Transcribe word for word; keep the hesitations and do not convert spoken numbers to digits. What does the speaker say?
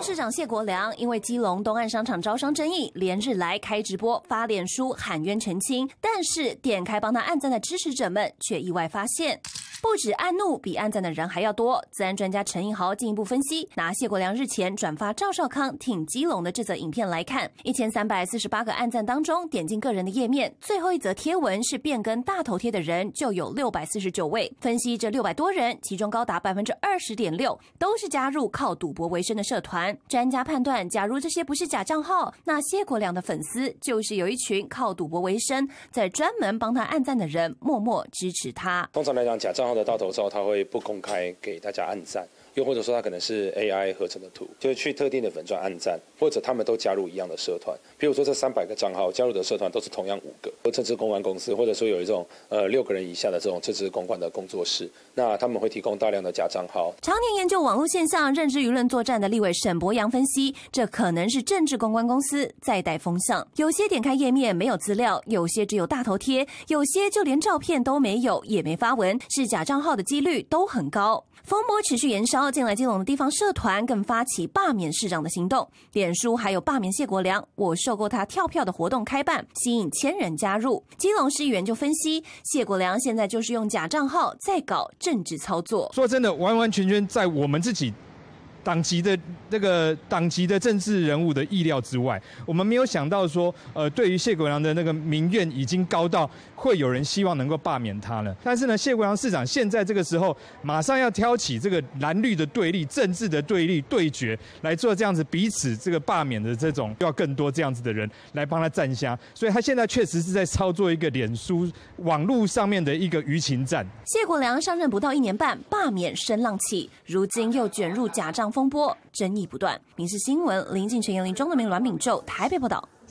市长谢国良因为基隆东岸商场招商争议，连日来开直播发脸书喊冤澄清，但是点开帮他按赞的支持者们却意外发现，不止按怒，比按赞的人还要多。资安专家陈映豪进一步分析，拿谢国良日前转发赵少康挺基隆的这则影片来看，一千三百四十八个按赞当中，点进个人的页面，最后一则贴文是变更大头贴的人就有六百四十九位。分析这六百多人，其中高达百分之二十点六都是加入靠赌博为生的社团。专家判断，假如这些不是假账号，那谢国良的粉丝就是有一群靠赌博为生，在专门帮他按赞的人默默支持他。 通常来讲，假账号的大头照他会不公开给大家按赞，又或者说他可能是 A I 合成的图，就是去特定的粉专按赞，或者他们都加入一样的社团。比如说这三百个账号加入的社团都是同样五个，政治公关公司，或者说有一种呃六个人以下的这种政治公关的工作室，那他们会提供大量的假账号。 常年研究网络现象、认知舆论作战的立委沈博阳分析，这可能是政治公关公司在带风向。有些点开页面没有资料，有些只有大头贴，有些就连照片都没有，也没发文，是假账号的几率都很高。风波持续延烧，近来基隆的地方社团更发起罢免市长的行动，脸书还有罢免谢国良，我受够他跳票的活动开办，吸引千人加入。基隆市议员就分析，谢国良现在就是用假账号在搞政治操作。 说真的，完完全全在我们自己党籍的那个党籍的政治人物的意料之外，我们没有想到说，呃，对于谢国良的那个民怨已经高到会有人希望能够罢免他了。但是呢，谢国良市长现在这个时候马上要挑起这个蓝绿的对立、政治的对立对决，来做这样子彼此这个罢免的这种，要更多这样子的人来帮他站下。所以他现在确实是在操作一个脸书网络上面的一个舆情战。 谢国良上任不到一年半，罢免声浪起，如今又卷入假账风波，争议不断。民视新闻林敬全、严林、钟德明、阮敏宙台北报道。